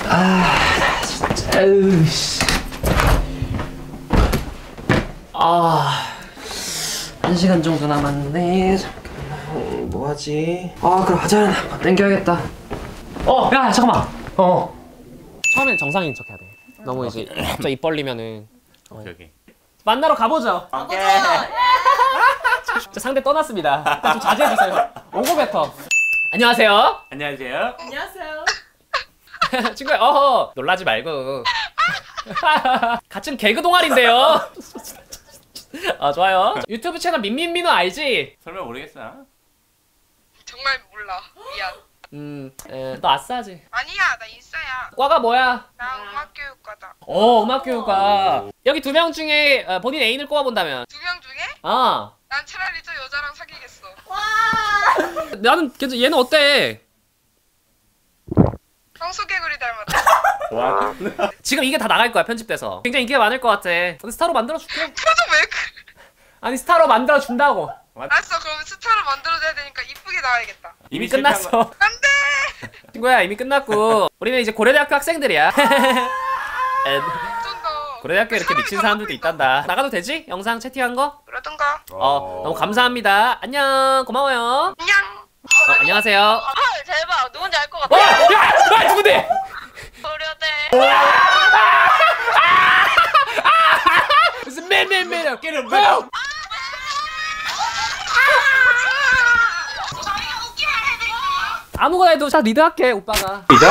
아 진짜 으이씨. 아 1시간 정도 남았네. 잠깐만 뭐하지? 아 그럼 화장을 한번 땡겨야겠다. 야 잠깐만. 처음엔 정상인 척 해야 돼. 너무 이제 갑자기 입 벌리면은. 오케이. 만나러 가보죠. 저 상대 떠났습니다. 일단 좀 자제해주세요. 오고배터. 안녕하세요. 안녕하세요. 안녕하세요. 친구야, 놀라지 말고. 같은 개그 동아리인데요. 좋아요. 유튜브 채널 민민민우 알지? 설마 모르겠어. 정말 몰라. 미안. 너 아싸지? 아니야, 나 인싸야. 과가 뭐야? 나 음악교육과다. 음악교육과. 여기 2명 중에 본인 애인을 꼽아본다면? 2명 중에? 난 차라리 저 여자랑 사귀겠어. 나는 괜찮아. 얘는 어때? 성수개구리 닮았다. 와. 지금 이게 다 나갈 거야, 편집돼서. 굉장히 인기가 많을 것 같아. 근데 스타로 만들어줄게. 표정 왜 그래? 아니, 스타로 만들어준다고. 알았어, 그럼 스타를 만들어줘야 되니까 이쁘게 나와야겠다. 이미 끝났어. 안돼! 친구야, 이미 끝났고. 우리는 이제 고려대학교 학생들이야. 어쩐다. 고려대학교에 이렇게 미친 사람들도 있단다. 나가도 되지? 영상 채팅한 거? 그러던가. 너무 감사합니다. 안녕, 고마워요. 안녕. 안녕하세요. 대박, 누군지 알 것 같아. 야! 누군데? 고려대. 무슨 맨 어깨를 아무거나 해도 자 리드할게 오빠가. 리더?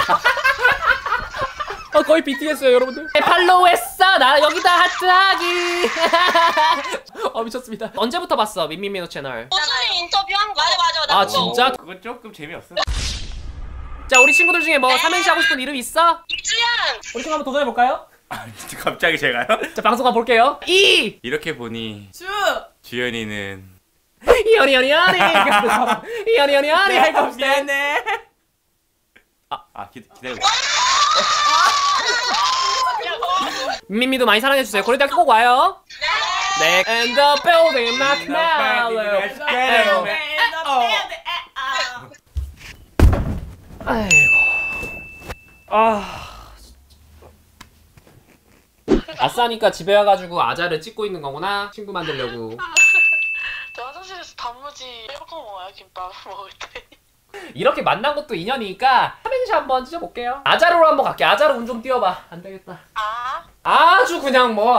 거의 BTS예요 여러분들. 팔로우했어. 나 여기다 하트하기. 미쳤습니다. 언제부터 봤어 민민민우 채널? 오순이 인터뷰한 거. 맞아. 나 아 그거. 진짜? 그건 조금 재미없어. 자 우리 친구들 중에 뭐 삼행시 하고 싶은 이름 있어? 이주연. 우리 친구 한번 도전해볼까요? 진짜 갑자기 제가요? 자 방송 한번 볼게요. 이렇게 보니 주연이는 이연이 이연이 할거 없어. 미안해. 기다려. 민민도 많이 사랑해주세요. 고려대학교 꼭 와요. 네. And the building not now. 아이고. 아싸니까 집에 와가지고 아자를 찍고 있는 거구나. 친구 만들려고. 나 화장실에서 단무지 볶아 먹어요. 김밥 먹을 때. 이렇게 만난 것도 인연이니까 삼행시 한번 찢어볼게요. 아자로로 한번 갈게. 아자로 운 좀 띄워봐. 안 되겠다. 아주 그냥 뭐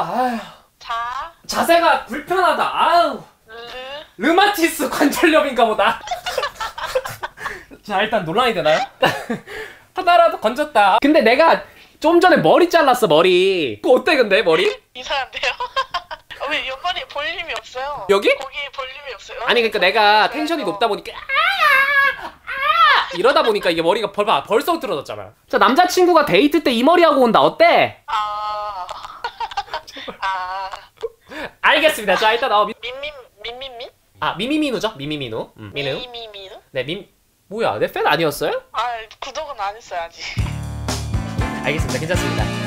자세가 불편하다. 르마티스 관절염인가 보다. 자 일단 논란이 되나요? 하나라도 건졌다. 근데 내가 좀 전에 머리 잘랐어 머리. 그거 어때 근데 머리? 이상한데요? 왜 옆머리 볼 힘이 없어요? 여기? 거기에 볼 힘이 없어요? 아니 그러니까 내가 텐션이 높다 보니까 이러다 보니까 이게 머리가 벌써 틀어졌잖아. 자 남자친구가 데이트 때 이 머리 하고 온다. 어때? 알겠습니다. 자 일단 민민민? 미미민우죠? 미미민우. 민우. 미미민우? 네 뭐야 내 팬 아니었어요? 구독은 안 했어요 아직. 알겠습니다. 괜찮습니다.